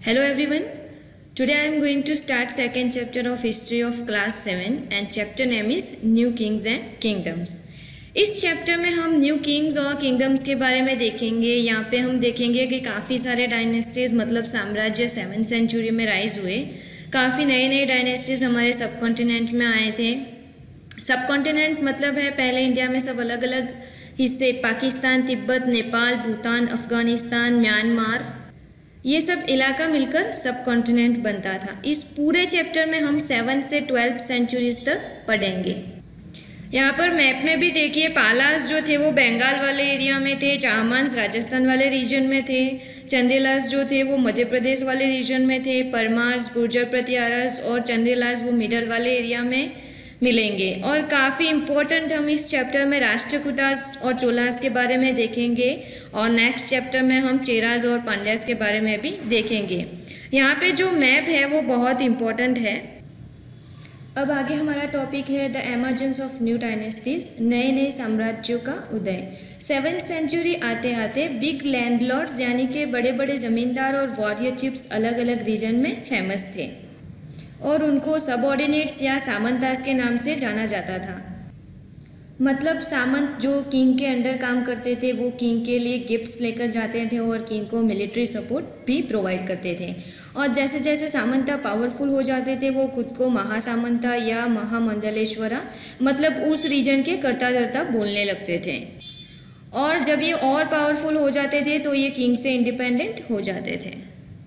Hello everyone. Today I am going to start second chapter of history of class 7 and chapter name is New Kings and Kingdoms. इस chapter में हम new Kings और kingdoms के बारे में देखेंगे। यहाँ पे हम देखेंगे कि काफ़ी सारे डायनेस्टीज मतलब साम्राज्य 7th सेंचुरी में राइज हुए। काफ़ी नए नए डायनेस्टीज हमारे सब कॉन्टिनेंट में आए थे। सब कॉन्टिनेंट मतलब है पहले इंडिया में सब अलग अलग हिस्से, पाकिस्तान, तिब्बत, नेपाल, भूटान, अफगानिस्तान, म्यांमार, ये सब इलाका मिलकर सब कॉन्टिनेंट बनता था। इस पूरे चैप्टर में हम 7th से 12th सेंचुरीज तक पढ़ेंगे। यहाँ पर मैप में भी देखिए, पालास जो थे वो बंगाल वाले एरिया में थे, चाहमांस राजस्थान वाले रीजन में थे, चंदेलास जो थे वो मध्य प्रदेश वाले रीजन में थे, परमार्स, गुर्जर प्रतिहारस और चंदेलास वो मिडल वाले एरिया में मिलेंगे। और काफ़ी इम्पोर्टेंट हम इस चैप्टर में राष्ट्रकूटास और चोलास के बारे में देखेंगे और नेक्स्ट चैप्टर में हम चेरास और पांड्यास के बारे में भी देखेंगे। यहाँ पे जो मैप है वो बहुत इम्पोर्टेंट है। अब आगे हमारा टॉपिक है the emergence of new dynasties, नए नए साम्राज्यों का उदय। 7th सेंचुरी आते आते बिग लैंडलॉर्ड्स यानी कि बड़े बड़े ज़मींदार और वॉरियर चिफ्स अलग अलग रीजन में फेमस थे और उनको सबऑर्डिनेट्स या सामंतास के नाम से जाना जाता था। मतलब सामंत जो किंग के अंडर काम करते थे वो किंग के लिए गिफ्ट्स लेकर जाते थे और किंग को मिलिट्री सपोर्ट भी प्रोवाइड करते थे। और जैसे जैसे सामंता पावरफुल हो जाते थे वो खुद को महासामंता या महामंडलेश्वरा मतलब उस रीजन के कर्ता धर्ता बोलने लगते थे। और जब ये और पावरफुल हो जाते थे तो ये किंग से इंडिपेंडेंट हो जाते थे।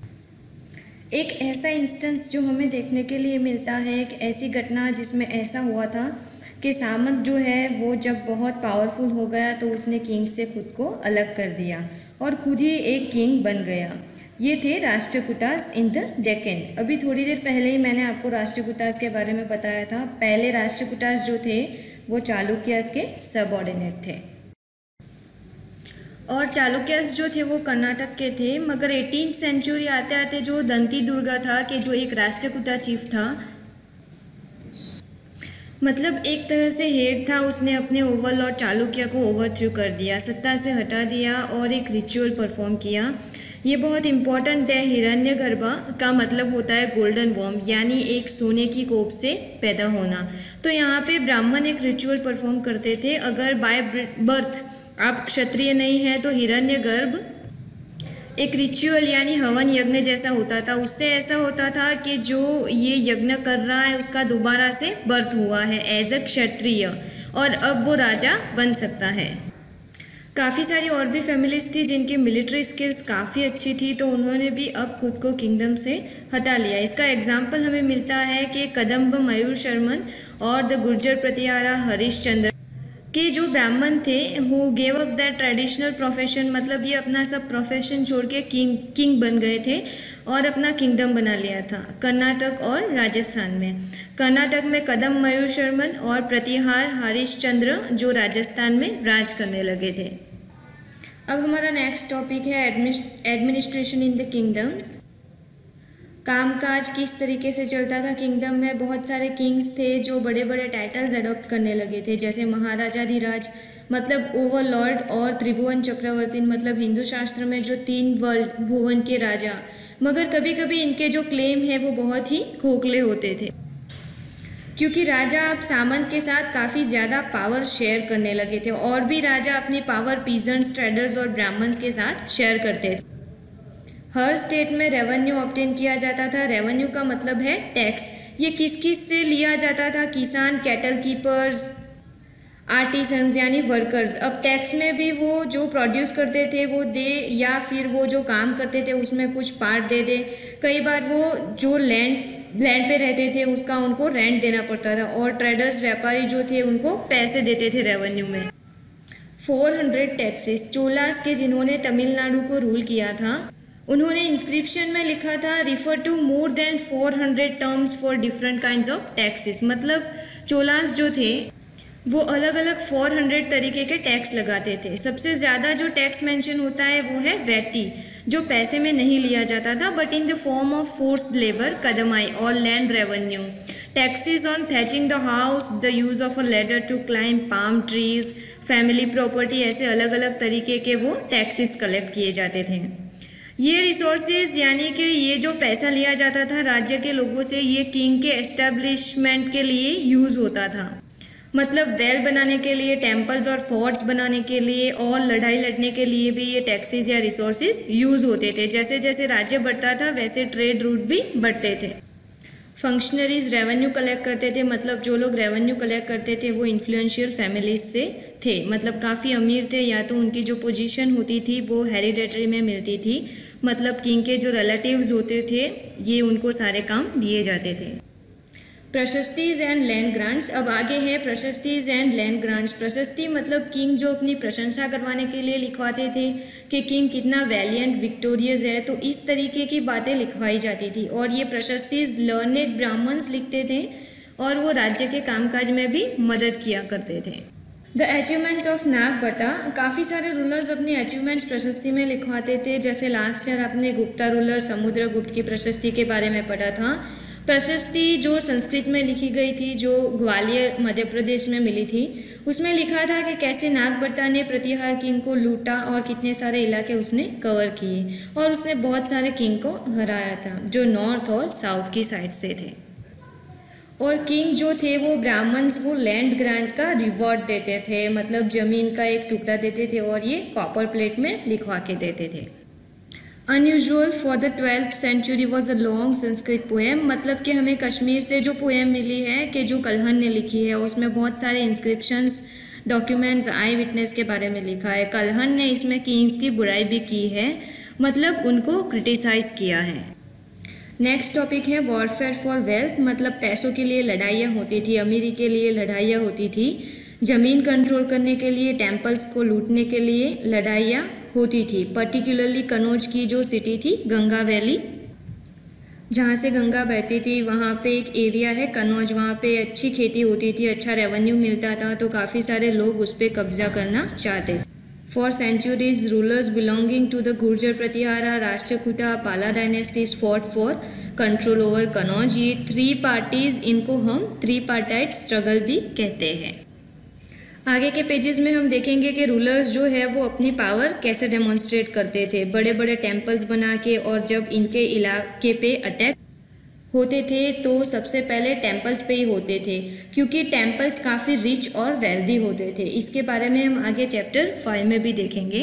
एक ऐसा इंस्टेंस जो हमें देखने के लिए मिलता है, एक ऐसी घटना जिसमें ऐसा हुआ था कि सामंत जो है वो जब बहुत पावरफुल हो गया तो उसने किंग से खुद को अलग कर दिया और खुद ही एक किंग बन गया। ये थे राष्ट्रकूटास इन द डेक्कन। अभी थोड़ी देर पहले ही मैंने आपको राष्ट्रकूटास के बारे में बताया था। पहले राष्ट्रकूटास जो थे वो चालुक्यास के सबऑर्डिनेट थे और चालुक्यास जो थे वो कर्नाटक के थे। मगर 18th सेंचुरी आते आते जो दंती दुर्गा था कि जो एक राष्ट्रकूटा चीफ था, मतलब एक तरह से हेड था, उसने अपने ओवरलॉर्ड चालुक्य को ओवरथ्रो कर दिया, सत्ता से हटा दिया और एक रिचुअल परफॉर्म किया। ये बहुत इम्पॉर्टेंट है। हिरण्यगर्भा का मतलब होता है गोल्डन वर्म यानी एक सोने की कोप से पैदा होना। तो यहाँ पे ब्राह्मण एक रिचुअल परफॉर्म करते थे। अगर बाय बर्थ आप क्षत्रिय नहीं है तो हिरण्यगर्भ एक रिचुअल यानी हवन यज्ञ जैसा होता था। उससे ऐसा होता था कि जो ये यज्ञ कर रहा है उसका दोबारा से बर्थ हुआ है एज अ क्षत्रिय और अब वो राजा बन सकता है। काफ़ी सारी और भी फैमिलीज थी जिनकी मिलिट्री स्किल्स काफ़ी अच्छी थी तो उन्होंने भी अब खुद को किंगडम से हटा लिया। इसका एग्जाम्पल हमें मिलता है कि कदम्ब मयूर शर्मन और द गुर्जर प्रतिहारा हरिश्चंद्र कि जो ब्राह्मण थे who gave up that traditional profession, मतलब ये अपना सब प्रोफेशन छोड़ के किंग बन गए थे और अपना किंगडम बना लिया था कर्नाटक और राजस्थान में। कर्नाटक में कदम मयूर शर्मन और प्रतिहार हरिश्चंद्र जो राजस्थान में राज करने लगे थे। अब हमारा नेक्स्ट टॉपिक है एडमिनिस्ट्रेशन इन द किंगडम्स। कामकाज किस तरीके से चलता था किंगडम में। बहुत सारे किंग्स थे जो बड़े बड़े टाइटल्स अडॉप्ट करने लगे थे, जैसे महाराजाधिराज मतलब ओवरलॉर्ड और त्रिभुवन चक्रवर्ती मतलब हिंदू शास्त्र में जो 3 वर्ल्ड भुवन के राजा। मगर कभी कभी इनके जो क्लेम है वो बहुत ही खोखले होते थे क्योंकि राजा अब सामंत के साथ काफ़ी ज़्यादा पावर शेयर करने लगे थे और भी राजा अपनी पावर पीजेंट्स, ट्रेडर्स और ब्राह्मण्स के साथ शेयर करते थे। हर स्टेट में रेवेन्यू ऑब्टेन किया जाता था। रेवेन्यू का मतलब है टैक्स। ये किस किस से लिया जाता था? किसान, कैटल कीपर्स, आर्टिसंस यानी वर्कर्स। अब टैक्स में भी वो जो प्रोड्यूस करते थे वो दे या फिर वो जो काम करते थे उसमें कुछ पार्ट दे दे। कई बार वो जो लैंड पे रहते थे उसका उनको रेंट देना पड़ता था और ट्रेडर्स व्यापारी जो थे उनको पैसे देते थे रेवेन्यू में। 400 टैक्सेस। चोलास के जिन्होंने तमिलनाडु को रूल किया था उन्होंने इंस्क्रिप्शन में लिखा था refer to more than 400 terms for different kinds of taxes. मतलब चोलास जो थे वो अलग अलग 400 तरीके के टैक्स लगाते थे। सबसे ज़्यादा जो टैक्स मेंशन होता है वो है वैटी, जो पैसे में नहीं लिया जाता था but in the form of forced labour, kadamai और land revenue. Taxes on thatching the house, the use of a ladder to climb palm trees, family property, ऐसे अलग अलग तरीके के वो टैक्सेस कलेक्ट किए जाते थे। ये रिसोर्सेज यानी कि ये जो पैसा लिया जाता था राज्य के लोगों से, ये किंग के एस्टेब्लिशमेंट के लिए यूज़ होता था। मतलब वेल बनाने के लिए, टेम्पल्स और फोर्ट्स बनाने के लिए और लड़ाई लड़ने के लिए भी ये टैक्सेस या रिसोर्सेज यूज़ होते थे। जैसे जैसे राज्य बढ़ता था वैसे ट्रेड रूट भी बढ़ते थे। फंक्शनरीज रेवेन्यू कलेक्ट करते थे, मतलब जो लोग रेवेन्यू कलेक्ट करते थे वो इन्फ्लुएंशियल फैमिलीज से थे, मतलब काफ़ी अमीर थे, या तो उनकी जो पोजीशन होती थी वो हेरिडेटरी में मिलती थी, मतलब किंग के जो रिलेटिव्स होते थे ये उनको सारे काम दिए जाते थे। Prashastis and land grants. अब आगे है प्रशस्तीज एंड लैंड ग्रांट्स। प्रशस्ति मतलब किंग जो अपनी प्रशंसा करवाने के लिए लिखवाते थे कि किंग कितना वैलियंट विक्टोरियस है, तो इस तरीके की बातें लिखवाई जाती थी। और ये प्रशस्तीज लर्नेड ब्राह्मण्स लिखते थे और वो राज्य के कामकाज में भी मदद किया करते थे। The achievements of Nagabhata. काफ़ी सारे रूलर्स अपनी अचीवमेंट्स प्रशस्ति में लिखवाते थे। जैसे लास्ट ईयर आपने गुप्ता रूलर समुद्रगुप्त की प्रशस्ति के बारे में पढ़ा था। प्रशस्ति जो संस्कृत में लिखी गई थी, जो ग्वालियर मध्य प्रदेश में मिली थी, उसमें लिखा था कि कैसे नागभट्टा ने प्रतिहार किंग को लूटा और कितने सारे इलाके उसने कवर किए, और उसने बहुत सारे किंग को हराया था जो नॉर्थ और साउथ की साइड से थे। और किंग जो थे वो ब्राह्मण्स को लैंड ग्रांट का रिवॉर्ड देते थे, मतलब ज़मीन का एक टुकड़ा देते थे और ये कॉपर प्लेट में लिखवा के देते थे। Unusual for the 12th century was a long Sanskrit poem. मतलब कि हमें कश्मीर से जो पोएम मिली है कि जो कल्हण ने लिखी है, उसमें बहुत सारे इंस्क्रिप्शंस, डॉक्यूमेंट्स, आई विटनेस के बारे में लिखा है। कल्हण ने इसमें किंग्स की बुराई भी की है, मतलब उनको क्रिटिसाइज़ किया है। नेक्स्ट टॉपिक है वॉरफेयर फॉर वेल्थ। मतलब पैसों के लिए लड़ाइयाँ होती थी, अमीरी के लिए लड़ाइयाँ होती थी, ज़मीन कंट्रोल करने के लिए, टेम्पल्स को लूटने के लिए लड़ाइयाँ होती थी। पर्टिकुलरली कनौज की जो सिटी थी, गंगा वैली, जहाँ से गंगा बहती थी, वहाँ पे एक एरिया है कनौज, वहाँ पे अच्छी खेती होती थी, अच्छा रेवेन्यू मिलता था, तो काफ़ी सारे लोग उस पर कब्जा करना चाहते थे। Four centuries rulers belonging to the Gurjara Pratihara, Rashtrakuta, Pala dynasties fought for control over Kanauj. ये 3 पार्टीज, इनको हम ट्रीपार्टाइट स्ट्रगल भी कहते हैं। आगे के पेजेस में हम देखेंगे कि रूलर्स जो है वो अपनी पावर कैसे डेमोन्स्ट्रेट करते थे, बड़े बड़े टेम्पल्स बना के, और जब इनके इलाके पे अटैक होते थे तो सबसे पहले टेम्पल्स पे ही होते थे, क्योंकि टेम्पल्स काफ़ी रिच और वेल्दी होते थे। इसके बारे में हम आगे चैप्टर 5 में भी देखेंगे।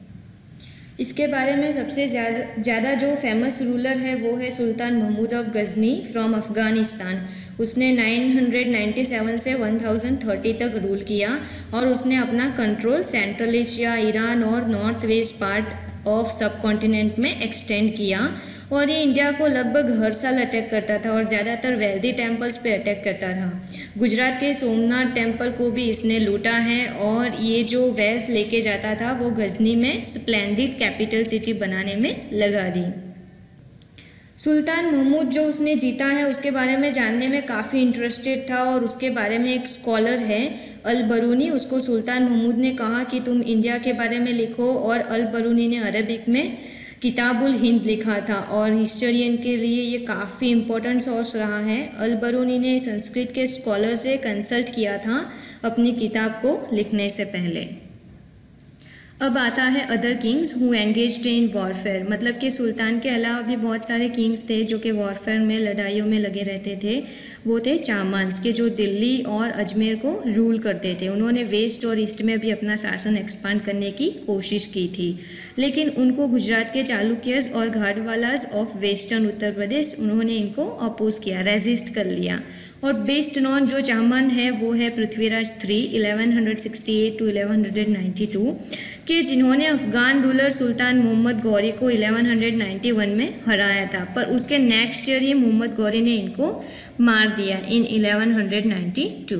इसके बारे में सबसे ज़्यादा जो फेमस रूलर है वो है Sultan Mahmud of Ghazni from Afghanistan. उसने 997 से 1030 तक रूल किया और उसने अपना कंट्रोल सेंट्रल एशिया, ईरान और north west part of subcontinent में एक्सटेंड किया, और ये इंडिया को लगभग हर साल अटैक करता था और ज़्यादातर वेल्दी टेम्पल्स पे अटैक करता था। गुजरात के सोमनाथ टेम्पल को भी इसने लूटा है, और ये जो वेल्थ लेके जाता था वो गजनी में स्प्लेंडिड कैपिटल सिटी बनाने में लगा दी। सुल्तान महमूद जो उसने जीता है उसके बारे में जानने में काफ़ी इंटरेस्टेड था, और उसके बारे में एक स्कॉलर है अल बरूनी, उसको सुल्तान महमूद ने कहा कि तुम इंडिया के बारे में लिखो, और अल बरूनी ने अरबिक में किताबुल हिंद लिखा था, और हिस्टोरियन के लिए ये काफ़ी इम्पोर्टेंट सोर्स रहा है। अल बरूनी ने संस्कृत के स्कॉलर से कंसल्ट किया था अपनी किताब को लिखने से पहले। अब आता है other kings who engaged in warfare. मतलब कि सुल्तान के अलावा भी बहुत सारे किंग्स थे जो कि वॉरफेयर में, लड़ाइयों में लगे रहते थे। वो थे चामांस के, जो दिल्ली और अजमेर को रूल करते थे। उन्होंने वेस्ट और ईस्ट में भी अपना शासन एक्सपांड करने की कोशिश की थी, लेकिन उनको गुजरात के चालुक्यस और घाटवालास ऑफ वेस्टर्न उत्तर प्रदेश, उन्होंने इनको अपोज किया, रेजिस्ट कर लिया। और बेस्ट नॉन जो चामान है वो है पृथ्वीराज III 1168 to 1192 कि जिन्होंने अफगान रूलर सुल्तान मोहम्मद गौरी को 1191 में हराया था, पर उसके नेक्स्ट ईयर ही मोहम्मद गौरी ने इनको मार दिया इन 1192।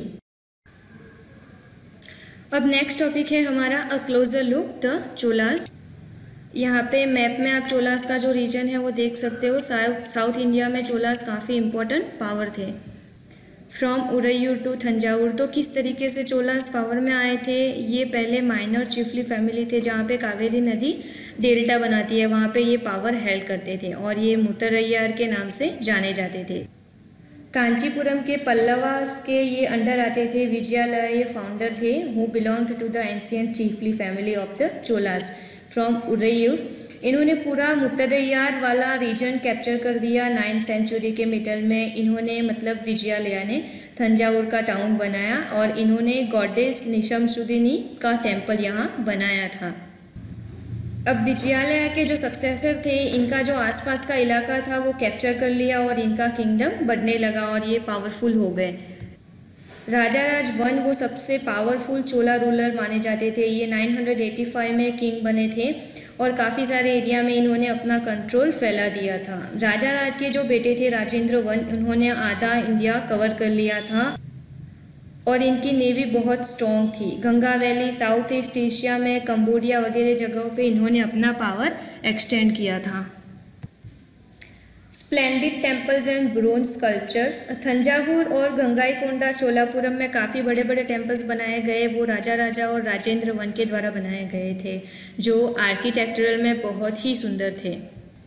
अब नेक्स्ट टॉपिक है हमारा a closer look the Cholas. यहाँ पे मैप में आप चोलास का जो रीजन है वो देख सकते हो। साउथ इंडिया में चोलास काफ़ी इम्पोर्टेंट पावर थे। From Uraiyur to Thanjavur. तो किस तरीके से चोलास पावर में आए थे? ये पहले माइनर चिफली फैमिली थे, जहाँ पे कावेरी नदी डेल्टा बनाती है, वहाँ पे ये पावर हेल्ड करते थे, और ये मुत्तरैयार के नाम से जाने जाते थे। कांचीपुरम के पल्लवास के ये अंडर आते थे। विजयालय ये फाउंडर थे who belong to the ancient chiefly family of the Cholas from Uraiyur. इन्होंने पूरा मुत्तरैयार वाला रीजन कैप्चर कर दिया 9th सेंचुरी के मिडल में। इन्होंने मतलब विजयालया ने तंजावुर का टाउन बनाया और इन्होंने गॉडेस निशमसुदिनी का टेम्पल यहाँ बनाया था। अब विजयालया के जो सक्सेसर थे, इनका जो आसपास का इलाका था वो कैप्चर कर लिया और इनका किंगडम बढ़ने लगा और ये पावरफुल हो गए। राजाराज वन वो सबसे पावरफुल चोला रूलर माने जाते थे। ये 985 में किंग बने थे और काफ़ी सारे एरिया में इन्होंने अपना कंट्रोल फैला दिया था। राजाराज के जो बेटे थे राजेंद्र वन, उन्होंने आधा इंडिया कवर कर लिया था और इनकी नेवी बहुत स्ट्रॉन्ग थी। Ganga valley, south east Asia में कंबोडिया वगैरह जगहों पे इन्होंने अपना पावर एक्सटेंड किया था। Splendid temples and bronze sculptures. Thanjavur और गंगाईकोंडा चोलापुरम में काफ़ी बड़े बड़े टेम्पल्स बनाए गए, वो राजा और राजेंद्र वन के द्वारा बनाए गए थे, जो आर्किटेक्चरल में बहुत ही सुंदर थे।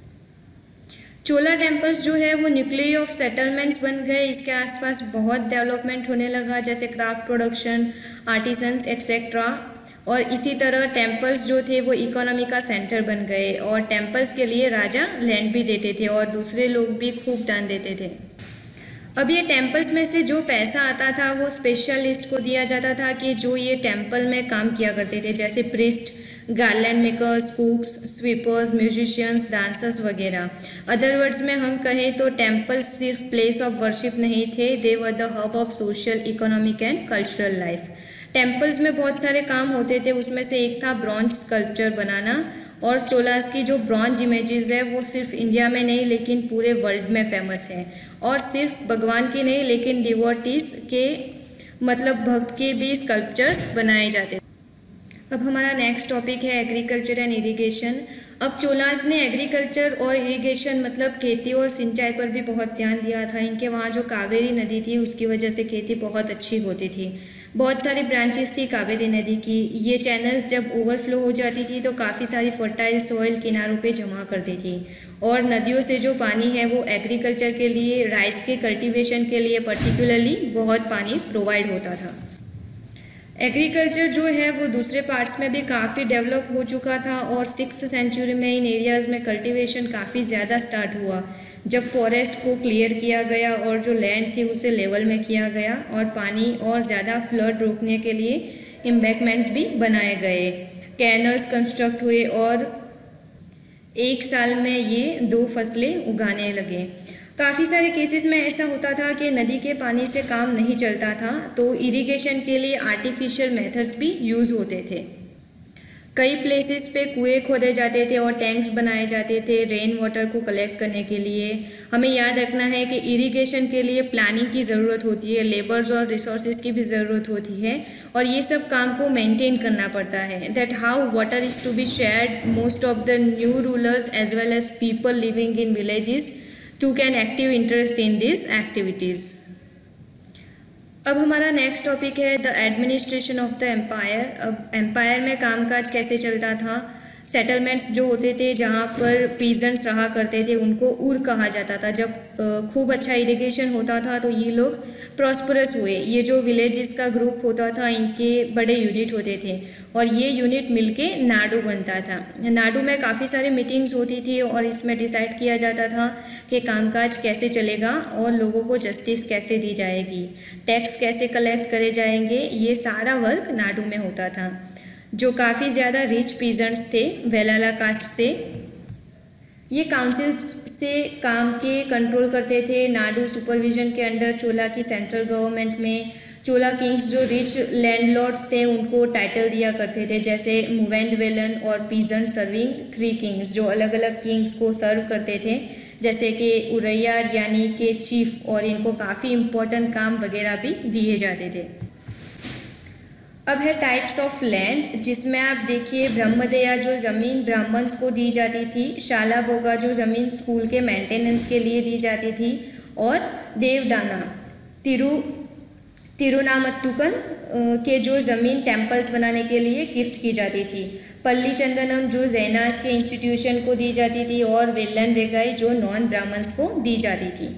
चोला टेम्पल्स जो है वो न्यूक्लियर ऑफ सेटलमेंट्स बन गए। इसके आसपास बहुत डेवलपमेंट होने लगा, जैसे क्राफ्ट प्रोडक्शन, आर्टिसंस एक्सेट्रा। और इसी तरह टेम्पल्स जो थे वो इकोनॉमी का सेंटर बन गए और टेम्पल्स के लिए राजा लैंड भी देते थे और दूसरे लोग भी खूब दान देते थे। अब ये टेम्पल्स में से जो पैसा आता था वो स्पेशलिस्ट को दिया जाता था कि जो ये टेम्पल में काम किया करते थे, जैसे priest, garland makers, cooks, sweepers, musicians, dancers वगैरह। अदर वर्ड्स में हम कहें तो टेम्पल सिर्फ प्लेस ऑफ वर्शिप नहीं थे, they were the hub of social, economic and cultural life. Temples में बहुत सारे काम होते थे, उसमें से एक था ब्रॉन्ज स्कल्पचर बनाना। और चोलास की जो ब्रॉन्ज इमेजेस है वो सिर्फ इंडिया में नहीं लेकिन पूरे वर्ल्ड में फेमस है। और सिर्फ भगवान की नहीं लेकिन डिवोटीज के मतलब भक्त के भी स्कल्पचर्स बनाए जाते थे। अब हमारा नेक्स्ट टॉपिक है एग्रीकल्चर एंड इरिगेशन। अब चोलास ने एग्रीकल्चर और इरिगेशन मतलब खेती और सिंचाई पर भी बहुत ध्यान दिया था। इनके वहाँ जो कावेरी नदी थी उसकी वजह से खेती बहुत अच्छी होती थी। बहुत सारी ब्रांचेस थी कावेरी नदी की। ये चैनल्स जब ओवरफ्लो हो जाती थी तो काफ़ी सारी फर्टाइल सॉइल किनारों पे जमा करती थी और नदियों से जो पानी है वो एग्रीकल्चर के लिए, राइस के कल्टीवेशन के लिए पर्टिकुलरली बहुत पानी प्रोवाइड होता था। एग्रीकल्चर जो है वो दूसरे पार्ट्स में भी काफ़ी डेवलप हो चुका था और 6th सेंचुरी में इन एरियाज़ में कल्टीवेशन काफ़ी ज़्यादा स्टार्ट हुआ, जब फॉरेस्ट को क्लियर किया गया और जो लैंड थी उसे लेवल में किया गया और पानी और ज़्यादा फ्लड रोकने के लिए एम्बैंकमेंट्स भी बनाए गए, कैनल्स कंस्ट्रक्ट हुए और एक साल में ये 2 फसलें उगाने लगे। काफ़ी सारे केसेस में ऐसा होता था कि नदी के पानी से काम नहीं चलता था तो इरिगेशन के लिए आर्टिफिशियल मेथड्स भी यूज़ होते थे। कई प्लेसेस पे कुएं खोदे जाते थे और टैंक्स बनाए जाते थे रेन वाटर को कलेक्ट करने के लिए। हमें याद रखना है कि इरिगेशन के लिए प्लानिंग की ज़रूरत होती है, लेबर्स और रिसोर्सेज की भी ज़रूरत होती है और ये सब काम को मेंटेन करना पड़ता है। That how water is to be shared, most of the new rulers as well as people living in villages took an active interest in these activities। अब हमारा नेक्स्ट टॉपिक है the administration of the empire. अब empire में कामकाज कैसे चलता था। Settlements जो होते थे जहाँ पर पीजेंट्स रहा करते थे उनको उर कहा जाता था। जब खूब अच्छा इरिगेशन होता था तो ये लोग प्रॉस्परस हुए। ये जो विलेजेस का ग्रुप होता था इनके बड़े यूनिट होते थे और ये यूनिट मिलके नाडू बनता था। नाडू में काफ़ी सारी मीटिंग्स होती थी और इसमें डिसाइड किया जाता था कि कामकाज कैसे चलेगा और लोगों को जस्टिस कैसे दी जाएगी, टैक्स कैसे कलेक्ट करे जाएंगे, ये सारा वर्क नाडू में होता था। जो काफ़ी ज़्यादा रिच पीजेंट्स थे वेलाला कास्ट से, ये काउंसिल से काम के कंट्रोल करते थे। नाडू सुपरविजन के अंडर चोला की सेंट्रल गवर्नमेंट में चोला किंग्स जो रिच लैंडलॉर्ड्स थे उनको टाइटल दिया करते थे, जैसे मूवेंडवेलन और पीजेंट सर्विंग 3 किंग्स, जो अलग अलग किंग्स को सर्व करते थे, जैसे कि उरैयार यानी कि चीफ, और इनको काफ़ी इम्पोर्टेंट काम वगैरह भी दिए जाते थे। अब है टाइप्स ऑफ लैंड, जिसमें आप देखिए ब्रह्मदया जो ज़मीन ब्राह्मण्स को दी जाती थी, शालाबोगा जो ज़मीन स्कूल के मेंटेनेंस के लिए दी जाती थी, और देवदाना तिरुनामत्तुकन के जो ज़मीन टेम्पल्स बनाने के लिए गिफ्ट की जाती थी, पल्ली चंदनम जो जैनास के इंस्टीट्यूशन को दी जाती थी, और वेल्लन वेगाई जो नॉन ब्राह्मण्स को दी जाती थी।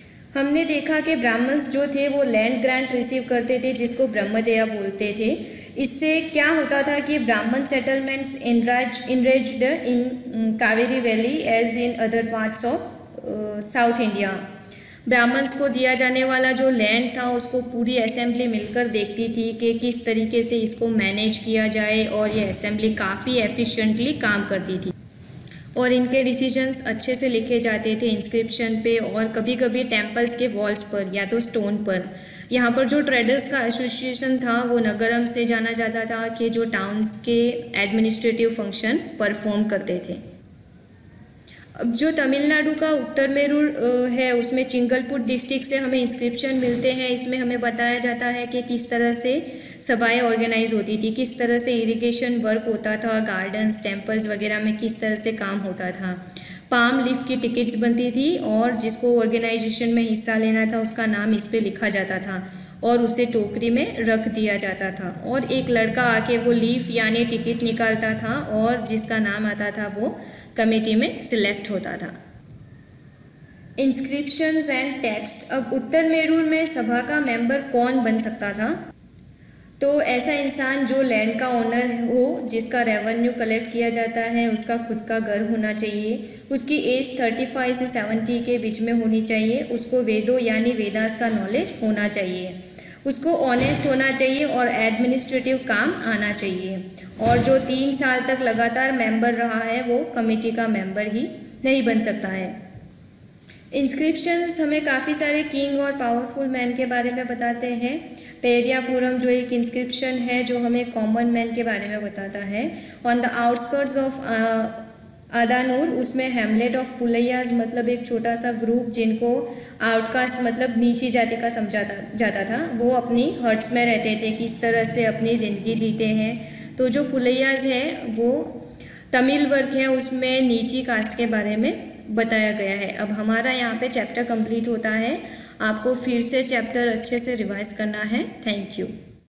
हमने देखा कि ब्राह्मण्स जो थे वो लैंड ग्रांट रिसीव करते थे जिसको ब्रह्मदया बोलते थे। इससे क्या होता था कि ब्राह्मण settlements enriched in Kaveri valley as in other parts of south India. Brahmans को दिया जाने वाला जो लैंड था उसको पूरी असेंबली मिलकर देखती थी कि किस तरीके से इसको मैनेज किया जाए, और ये असेंबली काफ़ी एफिशिएंटली काम करती थी और इनके डिसीजंस अच्छे से लिखे जाते थे इंस्क्रिप्शन पे और कभी कभी टेम्पल्स के वॉल्स पर या तो स्टोन पर। यहाँ पर जो ट्रेडर्स का एसोसिएशन था वो नगरम से जाना जाता था कि जो टाउन्स के एडमिनिस्ट्रेटिव फंक्शन परफॉर्म करते थे। अब जो तमिलनाडु का उत्तर मेरूर है उसमें चिंगलपुट डिस्ट्रिक्ट से हमें इंस्क्रिप्शन मिलते हैं। इसमें हमें बताया जाता है कि किस तरह से सभाएं ऑर्गेनाइज होती थी, किस तरह से इरिगेशन वर्क होता था, गार्डन्स टेम्पल्स वगैरह में किस तरह से काम होता था। पाम लीफ की टिकट्स बनती थी और जिसको ऑर्गेनाइजेशन में हिस्सा लेना था उसका नाम इस पर लिखा जाता था और उसे टोकरी में रख दिया जाता था और एक लड़का आके वो लीफ यानी टिकट निकालता था और जिसका नाम आता था वो कमेटी में सिलेक्ट होता था। Inscriptions and text. अब उत्तर मेरूर में सभा का मेंबर कौन बन सकता था? तो ऐसा इंसान जो लैंड का ओनर हो, जिसका रेवेन्यू कलेक्ट किया जाता है, उसका खुद का घर होना चाहिए, उसकी एज 35 से 70 के बीच में होनी चाहिए, उसको वेदों यानी वेदास का नॉलेज होना चाहिए, उसको ऑनेस्ट होना चाहिए और एडमिनिस्ट्रेटिव काम आना चाहिए, और जो 3 साल तक लगातार मेंबर रहा है वो कमेटी का मेंबर ही नहीं बन सकता है। इंस्क्रिप्शंस हमें काफ़ी सारे किंग और पावरफुल मैन के बारे में बताते हैं। पेरियापुरम जो एक इंस्क्रिप्शन है जो हमें कॉमन मैन के बारे में बताता है। On the outskirts of Adanur, उसमें हेमलेट ऑफ पुलैयाज मतलब एक छोटा सा ग्रुप जिनको आउटकास्ट मतलब नीची जाति का समझा जाता था, वो अपनी हट्स में रहते थे, किस तरह से अपनी ज़िंदगी जीते हैं। तो जो पुलैयाज हैं वो तमिल वर्ग है, उसमें नीची कास्ट के बारे में बताया गया है। अब हमारा यहाँ पे चैप्टर कंप्लीट होता है। आपको फिर से चैप्टर अच्छे से रिवाइज करना है। Thank you.